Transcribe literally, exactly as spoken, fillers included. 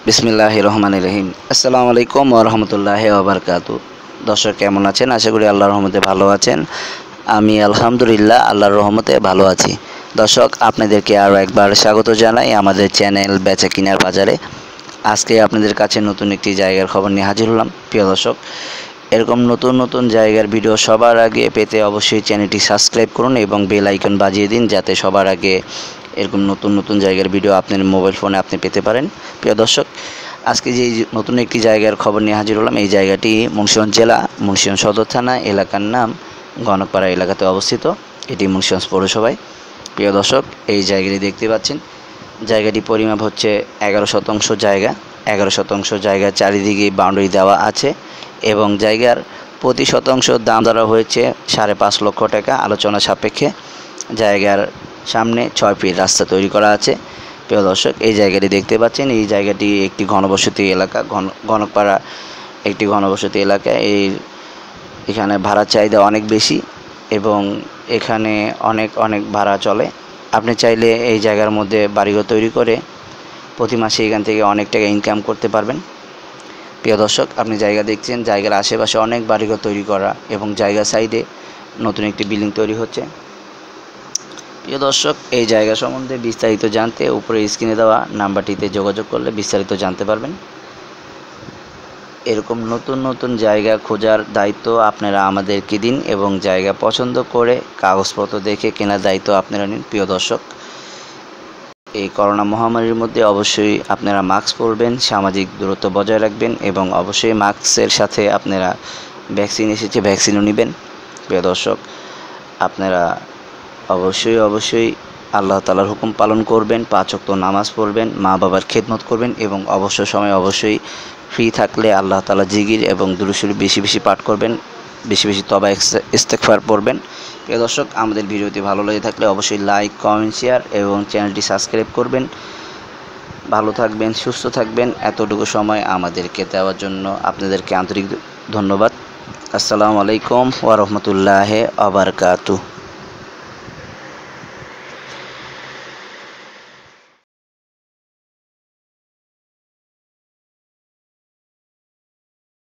বিসমিল্লাহির রহমানির রহিম। আসসালামু আলাইকুম ওয়া রাহমাতুল্লাহি ওয়া বারাকাতুহু। দর্শক কেমন আছেন? আশা করি আল্লাহর রহমতে ভালো আছেন। আমি আলহামদুলিল্লাহ আল্লাহর রহমতে ভালো আছি। দর্শক আপনাদেরকে আরও একবার স্বাগত জানাই আমাদের চ্যানেল বেচা কিনার বাজারে। আজকে আপনাদের কাছে নতুন একটি জায়গার খবর নিয়ে হাজির হলাম। প্রিয় দর্শক, এরকম নতুন নতুন জায়গার ভিডিও সবার আগে পেতে অবশ্যই চ্যানেলটি সাবস্ক্রাইব করুন এবং বেল আইকন বাজিয়ে দিন, যাতে সবার আগে এরকম নতুন নতুন জায়গার ভিডিও আপনার মোবাইল ফোনে আপনি পেতে পারেন। প্রিয় দর্শক, আজকে যে নতুন একটি জায়গার খবর নিয়ে হাজির হলাম, এই জায়গাটি মুন্সিগঞ্জ জেলা মুন্সিগঞ্জ সদর থানা, এলাকার নাম গণকপাড়া এলাকাতে অবস্থিত। এটি মুন্সিগঞ্জ পৌরসভায়। প্রিয় দর্শক, এই জায়গাটি দেখতে পাচ্ছেন, জায়গাটি পরিমাপ হচ্ছে এগারো শতাংশ জায়গা। এগারো শতাংশ জায়গা চারিদিকে বাউন্ডারি দেওয়া আছে এবং জায়গার প্রতি শতাংশ দাম ধরা হয়েছে সাড়ে পাঁচ লক্ষ টাকা আলোচনা সাপেক্ষে। জায়গার সামনে ছয় ফিট রাস্তা তৈরি করা আছে। প্রিয় দর্শক, এই জায়গাটি দেখতে পাচ্ছেন, এই জায়গাটি একটি ঘনবসতি এলাকা, ঘন গণকপাড়া একটি ঘনবসতি এলাকা। এই এখানে ভাড়ার চাহিদা অনেক বেশি এবং এখানে অনেক অনেক ভাড়া চলে। আপনি চাইলে এই জায়গার মধ্যে বাড়িঘর তৈরি করে প্রতি মাসে এখান থেকে অনেক টাকা ইনকাম করতে পারবেন। প্রিয় দর্শক, আপনি জায়গা দেখছেন, জায়গার আশেপাশে অনেক বাড়িঘর তৈরি করা এবং জায়গার সাইডে নতুন একটি বিল্ডিং তৈরি হচ্ছে। প্রিয় দর্শক, এই জায়গা সম্বন্ধে বিস্তারিত জানতে উপরে স্ক্রিনে দেওয়া নাম্বারটিতে যোগাযোগ করলে বিস্তারিত জানতে পারবেন। এরকম নতুন নতুন জায়গা খোঁজার দায়িত্ব আপনারা আমাদেরকে দিন এবং জায়গা পছন্দ করে কাগজপত্র দেখে কেনার দায়িত্ব আপনারা নিন। প্রিয় দর্শক, এই করোনা মহামারীর মধ্যে অবশ্যই আপনারা মাস্ক পরবেন, সামাজিক দূরত্ব বজায় রাখবেন এবং অবশ্যই মাস্কের সাথে আপনারা ভ্যাকসিন এসেছে ভ্যাকসিনও নেবেন। প্রিয় দর্শক, আপনারা অবশ্যই অবশ্যই আল্লাহ তাআলার হুকুম পালন করবেন, পাঁচ ওয়াক্ত নামাজ পড়বেন, মা বাবার খেদমত করবেন এবং অবসর সময় অবশ্যই ফ্রি থাকলে আল্লাহ তাআলা জিকির এবং দুরূদ শরীফ বেশি বেশি পাঠ করবেন, বেশি বেশি তওবা ইস্তেগফার পড়বেন। প্রিয় দর্শক, আমাদের ভিডিওটি ভালো লেগে থাকলে অবশ্যই লাইক, কমেন্ট, শেয়ার এবং চ্যানেলটি সাবস্ক্রাইব করবেন। ভালো থাকবেন, সুস্থ থাকবেন। এতটুকু সময় আমাদেরকে দেওয়ার জন্য আপনাদেরকে আন্তরিক ধন্যবাদ। আসসালামু আলাইকুম ওয়া রাহমাতুল্লাহি ওয়া বারাকাতুহু।